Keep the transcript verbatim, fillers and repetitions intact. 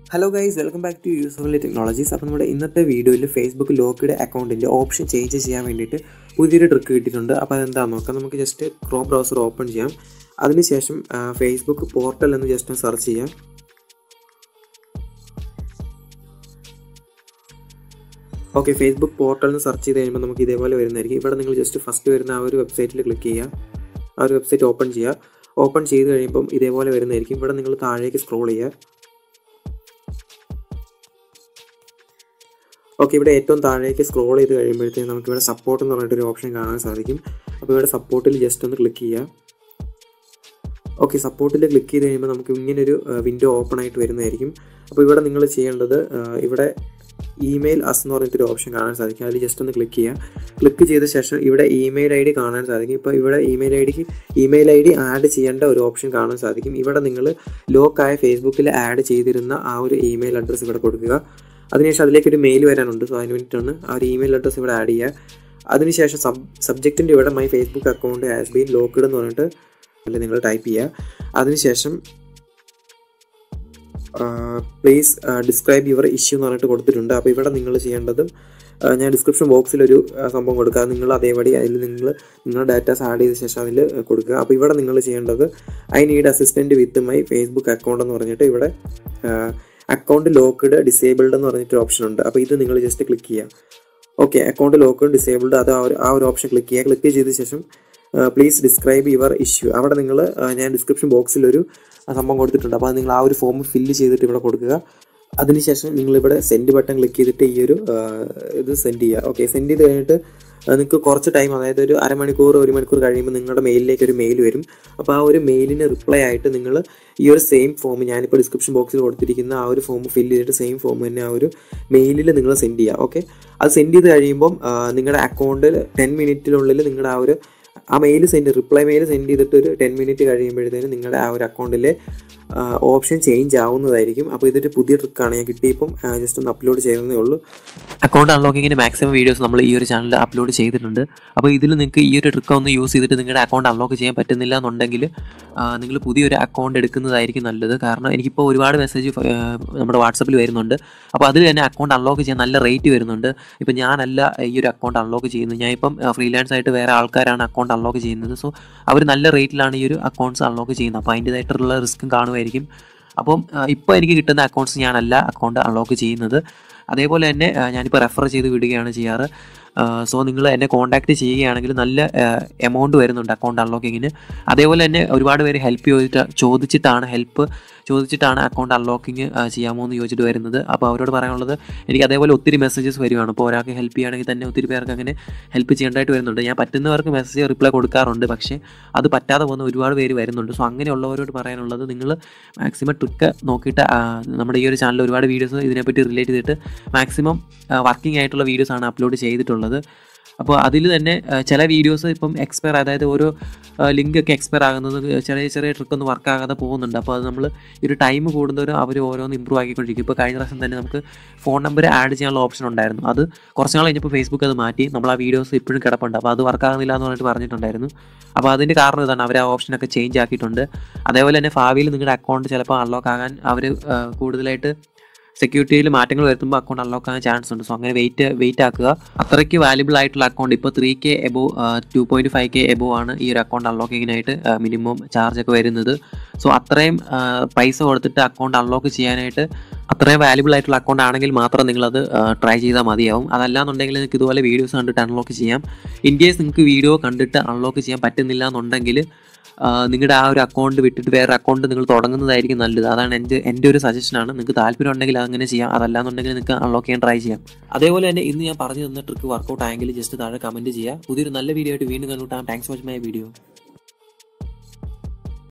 Hello guys, welcome back to ᴜ괱 Technologies. അപ്പോൾ നമ്മുടെ ഇന്നത്തെ വീഡിയോയിൽ ഫേസ്ബുക്ക് ലോക്ക്ഡ് അക്കൗണ്ടിൻ്റെ ഓപ്ഷൻ ചേഞ്ച് ചെയ്യാൻ വേണ്ടിയിട്ട് പുതിയൊരു ട്രിക്ക് കിട്ടിയിട്ടുണ്ട്. അപ്പോൾ അതെന്താണെന്ന് നോക്കാം. നമുക്ക് ജസ്റ്റ് ക്രോം ബ്രൗസർ ഓപ്പൺ ചെയ്യാം. അതിനുശേഷം ഫേസ്ബുക്ക് പോർട്ടൽ എന്ന് ജസ്റ്റ് സെർച്ച് ചെയ്യാം. ഓക്കെ, ഫേസ്ബുക്ക് പോർട്ടൽ എന്ന് സെർച്ച് ചെയ്ത് കഴിയുമ്പോൾ നമുക്ക് ഇതേപോലെ വരുന്നതായിരിക്കും. ഇവിടെ നിങ്ങൾ ജസ്റ്റ് ഫസ്റ്റ് വരുന്ന ആ ഒരു വെബ്സൈറ്റിൽ ക്ലിക്ക് ചെയ്യുക. ആ ഒരു വെബ്സൈറ്റ് ഓപ്പൺ ചെയ്യുക. ഓപ്പൺ ചെയ്ത് കഴിയുമ്പം ഇതേപോലെ വരുന്നതായിരിക്കും. ഇവിടെ നിങ്ങൾ താഴേക്ക് സ്ക്രോൾ ചെയ്യുക. ഓക്കെ, ഇവിടെ ഏറ്റവും താഴേക്ക് സ്ക്രോൾ ചെയ്ത് കഴിയുമ്പോഴത്തേക്കും നമുക്കിവിടെ സപ്പോർട്ട് എന്ന് പറഞ്ഞിട്ടൊരു ഓപ്ഷൻ കാണാൻ സാധിക്കും. അപ്പോൾ ഇവിടെ സപ്പോർട്ടിൽ ജസ്റ്റ് ഒന്ന് ക്ലിക്ക് ചെയ്യുക. ഓക്കെ, സപ്പോർട്ടിൽ ക്ലിക്ക് ചെയ്ത് കഴിയുമ്പോൾ നമുക്ക് ഇങ്ങനൊരു വിൻഡോ ഓപ്പൺ ആയിട്ട് വരുന്നതായിരിക്കും. അപ്പോൾ ഇവിടെ നിങ്ങൾ ചെയ്യേണ്ടത് ഇവിടെ ഇമെയിൽ അസ് എന്ന് പറഞ്ഞിട്ടൊരു ഓപ്ഷൻ കാണാൻ സാധിക്കും. അതിൽ ജസ്റ്റ് ഒന്ന് ക്ലിക്ക് ചെയ്യുക. ക്ലിക്ക് ചെയ്ത ശേഷം ഇവിടെ ഇമെയിൽ ഐ ഡി കാണാൻ സാധിക്കും. ഇപ്പോൾ ഇവിടെ ഇമെയിൽ ഐ ഡിക്ക് ഇമെയിൽ ഐ ഡി ആഡ് ചെയ്യേണ്ട ഒരു ഓപ്ഷൻ കാണാൻ സാധിക്കും. ഇവിടെ നിങ്ങൾ ലോക്കായ ഫേസ്ബുക്കിൽ ആഡ് ചെയ്തിരുന്ന ആ ഒരു ഇമെയിൽ അഡ്രസ്സ് ഇവിടെ കൊടുക്കുക. അതിനുശേഷം അതിലേക്കൊരു മെയിൽ വരാനുണ്ട്. സോ അതിന് വേണ്ടിയിട്ടാണ് ആ ഒരു ഇമെയിൽ അഡ്രസ്സ് ഇവിടെ ആഡ് ചെയ്യുക. അതിനുശേഷം സബ് സബ്ജക്റ്റിൻ്റെ ഇവിടെ my Facebook account has been locked എന്ന് പറഞ്ഞിട്ട് അല്ലെ നിങ്ങൾ ടൈപ്പ് ചെയ്യുക. അതിനുശേഷം പ്ലീസ് ഡിസ്ക്രൈബ് യുവർ ഇഷ്യൂ എന്ന് പറഞ്ഞിട്ട് കൊടുത്തിട്ടുണ്ട്. അപ്പോൾ ഇവിടെ നിങ്ങൾ ചെയ്യേണ്ടത് ഞാൻ ഡിസ്ക്രിപ്ഷൻ ബോക്സിലൊരു സംഭവം കൊടുക്കുക. നിങ്ങൾ അതേപടി അതിൽ നിങ്ങൾ നിങ്ങളുടെ ഡാറ്റാസ് ആഡ് ചെയ്ത ശേഷം അതിൽ കൊടുക്കുക. അപ്പോൾ ഇവിടെ നിങ്ങൾ ചെയ്യേണ്ടത് I need assistant with my Facebook account എന്ന് പറഞ്ഞിട്ട് ഇവിടെ അക്കൗണ്ട് ലോക്ക്ഡ് ഡിസേബിൾഡ് എന്ന് പറഞ്ഞിട്ടൊരു ഓപ്ഷൻ ഉണ്ട്. അപ്പോൾ ഇത് നിങ്ങൾ ജസ്റ്റ് ക്ലിക്ക് ചെയ്യുക. ഓക്കെ, അക്കൗണ്ട് ലോക്ക്ഡ് ഡിസേബിൾഡ് അത് ആ ഒരു ആ ഒരു ഓപ്ഷൻ ക്ലിക്ക് ചെയ്യുക. ക്ലിക്ക് ചെയ്ത ശേഷം പ്ലീസ് ഡിസ്ക്രൈബ് യുവർ ഇഷ്യൂ അവിടെ നിങ്ങൾ ഞാൻ ഡിസ്ക്രിപ്ഷൻ ബോക്സിലൊരു സംഭവം കൊടുത്തിട്ടുണ്ട്. അപ്പോൾ അത് നിങ്ങൾ ആ ഒരു ഫോം ഫില്ല് ചെയ്തിട്ട് ഇവിടെ കൊടുക്കുക. അതിനുശേഷം നിങ്ങളിവിടെ സെൻഡ് ബട്ടൺ ക്ലിക്ക് ചെയ്തിട്ട് ഈ ഒരു ഇത് സെൻഡ് ചെയ്യുക. ഓക്കെ, സെൻഡ് ചെയ്ത് കഴിഞ്ഞിട്ട് നിങ്ങൾക്ക് കുറച്ച് ടൈം, അതായത് ഒരു അരമണിക്കൂർ ഒരു മണിക്കൂർ കഴിയുമ്പോൾ നിങ്ങളുടെ മെയിലിലേക്ക് ഒരു മെയിൽ വരും. അപ്പോൾ ആ ഒരു മെയിലിന് റിപ്ലൈ ആയിട്ട് നിങ്ങൾ ഈ ഒരു സെയിം ഫോം ഞാനിപ്പോൾ ഡിസ്ക്രിപ്ഷൻ ബോക്സിൽ കൊടുത്തിരിക്കുന്ന ആ ഒരു ഫോം ഫില്ല് ചെയ്തിട്ട് സെയിം ഫോം തന്നെ ആ ഒരു മെയിലിൽ നിങ്ങൾ സെൻഡ് ചെയ്യുക. ഓക്കെ, അത് സെൻഡ് ചെയ്ത് കഴിയുമ്പം നിങ്ങളുടെ അക്കൗണ്ടിൽ ടെൻ മിനിറ്റിനുള്ളിൽ നിങ്ങളുടെ ആ ഒരു ആ mail send reply mail send ചെയ്തിട്ട് ഒരു ടെൻ മിനിറ്റ് കഴിയുമ്പോഴത്തേനും നിങ്ങളുടെ ആ ഒരു അക്കൗണ്ടിലെ ഓപ്ഷൻ ചേഞ്ച് ആവുന്നതായിരിക്കും. അപ്പോൾ ഇതൊരു പുതിയ ട്രിക്കാണ്. ഞാൻ കിട്ടിയപ്പം ജസ്റ്റ് ഒന്ന് അപ്ലോഡ് ചെയ്യുന്നതേ ഉള്ളൂ. അക്കൗണ്ട് അൺലോക്കിങ്ങിന് മാക്സിമം വീഡിയോസ് നമ്മൾ ഈ ഒരു ചാനലിൽ അപ്ലോഡ് ചെയ്തിട്ടുണ്ട്. അപ്പോൾ ഇതിൽ നിങ്ങൾക്ക് ഈ ഒരു ട്രിക്ക് ഒന്ന് യൂസ് ചെയ്തിട്ട് നിങ്ങളുടെ അക്കൗണ്ട് അൺലോക്ക് ചെയ്യാൻ പറ്റുന്നില്ല എന്നുണ്ടെങ്കിൽ നിങ്ങൾ പുതിയൊരു അക്കൗണ്ട് എടുക്കുന്നതായിരിക്കും നല്ലത്. കാരണം എനിക്കിപ്പോൾ ഒരുപാട് മെസ്സേജ് നമ്മുടെ വാട്സപ്പിൽ വരുന്നുണ്ട്. അപ്പോൾ അതിൽ തന്നെ അക്കൗണ്ട് അൺലോക്ക് ചെയ്യാൻ നല്ല റേറ്റ് വരുന്നുണ്ട്. ഇപ്പം ഞാനല്ല ഈ ഒരു അക്കൗണ്ട് അൺലോക്ക് ചെയ്യുന്നത്. ഞാൻ ഇപ്പം ഫ്രീലാൻസ് ആയിട്ട് വേറെ ആൾക്കാരാണ് അക്കൗണ്ട് അൺലോക്ക് ചെയ്യുന്നത്. സോ അവർ നല്ല റേറ്റിലാണ് ഈ ഒരു അക്കൗണ്ട്സ് അൺലോക്ക് ചെയ്യുന്നത്. അപ്പോൾ അതിൻ്റേതായിട്ടുള്ള റിസ്ക്കും കാണുമായിരിക്കും. അപ്പം ഇപ്പോൾ എനിക്ക് കിട്ടുന്ന അക്കൗണ്ട്സ് ഞാനല്ല അക്കൗണ്ട് അൺലോക്ക് ചെയ്യുന്നത്. അതേപോലെ തന്നെ ഞാനിപ്പോൾ റെഫർ ചെയ്ത് വിടുകയാണ് ചെയ്യാറ്. സോ നിങ്ങൾ എന്നെ കോൺടാക്റ്റ് ചെയ്യുകയാണെങ്കിൽ നല്ല എമൗണ്ട് വരുന്നുണ്ട് അക്കൗണ്ട് അൺലോക്കിങ്ങിന്. അതേപോലെ തന്നെ ഒരുപാട് പേര് ഹെൽപ്പ് ചോദിച്ചിട്ട് ചോദിച്ചിട്ടാണ് ഹെൽപ്പ് ചോദിച്ചിട്ടാണ് അക്കൗണ്ട് അൺലോക്കിങ് ചെയ്യാമോ എന്ന് ചോദിച്ചിട്ട് വരുന്നത്. അപ്പോൾ അവരോട് പറയാനുള്ളത്, എനിക്ക് അതേപോലെ ഒത്തിരി മെസ്സേജസ് വരുവാണ്. ഇപ്പോൾ ഒരാൾക്ക് ഹെൽപ്പ് ചെയ്യുകയാണെങ്കിൽ തന്നെ ഒത്തിരി പേർക്ക് അങ്ങനെ ഹെൽപ്പ് ചെയ്യേണ്ടതായിട്ട് വരുന്നുണ്ട്. ഞാൻ പറ്റുന്നവർക്ക് മെസ്സേജ് റിപ്ലൈ കൊടുക്കാറുണ്ട്. പക്ഷേ അത് പറ്റാതെ പോകുന്ന ഒരുപാട് പേര് വരുന്നുണ്ട്. സോ അങ്ങനെയുള്ളവരോട് പറയാനുള്ളത്, നിങ്ങൾ മാക്സിമം ട്രിക്ക് നോക്കിയിട്ട് നമ്മുടെ ഈ ഒരു ചാനലിൽ ഒരുപാട് വീഡിയോസ് ഇതിനെപ്പറ്റി റിലേറ്റ് ചെയ്തിട്ട് മാക്സിമം വർക്കിംഗ് ആയിട്ടുള്ള വീഡിയോസാണ് അപ്ലോഡ് ചെയ്തിട്ടുള്ളത്. അപ്പോൾ അതിൽ തന്നെ ചില വീഡിയോസ് ഇപ്പം എക്സ്പയർ, അതായത് ഓരോ ലിങ്കൊക്കെ എക്സ്പയർ ആകുന്നത് ചെറിയ ചെറിയ ട്രിക്കൊന്നും വർക്കാകാതെ പോകുന്നുണ്ട്. അപ്പോൾ അത് നമ്മൾ ഈ ഒരു ടൈം കൂടുന്നവരും അവർ ഓരോന്ന് ഇമ്പ്രൂവ് ആക്കിക്കൊണ്ടിരിക്കും. ഇപ്പോൾ കഴിഞ്ഞ പ്രാവശ്യം തന്നെ നമുക്ക് ഫോൺ നമ്പർ ആഡ് ചെയ്യാനുള്ള ഓപ്ഷൻ ഉണ്ടായിരുന്നു. അത് കുറച്ച് നാൾ കഴിഞ്ഞപ്പോൾ ഫേസ്ബുക്ക് അത് മാറ്റി. നമ്മൾ ആ വീഡിയോസ് ഇപ്പോഴും കിടപ്പുണ്ട്. അപ്പോൾ അത് വർക്കാകുന്നില്ല എന്ന് പറഞ്ഞിട്ട് പറഞ്ഞിട്ടുണ്ടായിരുന്നു. അപ്പോൾ അതിൻ്റെ കാരണം ഇതാണ്, അവർ ആ ഓപ്ഷനൊക്കെ ചേഞ്ച് ആക്കിയിട്ടുണ്ട്. അതേപോലെ തന്നെ ഭാവിയിൽ നിങ്ങളുടെ അക്കൗണ്ട് ചിലപ്പോൾ അൺലോക്ക് ആകാൻ അവർ കൂടുതലായിട്ട് സെക്യൂരിറ്റിയിൽ മാറ്റങ്ങൾ വരുത്തുമ്പോൾ അക്കൗണ്ട് അൺലോക്ക് ആകാൻ ചാൻസ് ഉണ്ട്. സോ അങ്ങനെ വെയിറ്റ് വെയിറ്റ് ആക്കുക. അത്രയ്ക്ക് വാല്യുബിൾ ആയിട്ടുള്ള അക്കൗണ്ട് ഇപ്പോൾ three K above two point five K above ആണ് ഈ ഒരു അക്കൗണ്ട് അൺലോക്കിങ്ങിനായിട്ട് മിനിമം ചാർജൊക്കെ വരുന്നത്. സോ അത്രയും പൈസ കൊടുത്തിട്ട് അക്കൗണ്ട് അൺലോക്ക് ചെയ്യാനായിട്ട് അത്രയും വാല്യുബിൾ ആയിട്ടുള്ള അക്കൗണ്ട് ആണെങ്കിൽ മാത്രം നിങ്ങളത് ട്രൈ ചെയ്താൽ മതിയാവും. അതല്ലാന്നുണ്ടെങ്കിൽ നിങ്ങൾക്ക് ഇതുപോലെ വീഡിയോസ് കണ്ടിട്ട് അൺലോക്ക് ചെയ്യാം. ഇൻ കേസ് നിങ്ങൾക്ക് വീഡിയോ കണ്ടിട്ട് അൺലോക്ക് ചെയ്യാൻ പറ്റുന്നില്ല എന്നുണ്ടെങ്കിൽ നിങ്ങളുടെ ആ ഒരു അക്കൗണ്ട് വിട്ടിട്ട് വേറെ അക്കൗണ്ട് നിങ്ങൾ തുടങ്ങുന്നതായിരിക്കും നല്ലത്. അതാണ് എൻ്റെ എൻ്റെ ഒരു സജഷനാണ്. നിങ്ങൾക്ക് താല്പര്യം ഉണ്ടെങ്കിൽ അങ്ങനെ ചെയ്യാം. അതല്ലാന്നുണ്ടെങ്കിൽ നിങ്ങൾക്ക് അൺലോക്ക് ചെയ്യാൻ ട്രൈ ചെയ്യാം. അതേപോലെ തന്നെ ഇന്ന് ഞാൻ പറഞ്ഞു തന്ന ട്രിക്ക് വർക്കൗട്ട് ആയെങ്കിൽ ജസ്റ്റ് താഴെ കമൻറ്റ് ചെയ്യുക. പുതിയൊരു നല്ല വീഡിയോ ആയിട്ട് വീണ്ടും കണ്ടുമുട്ടാം. Thanks for watching my video.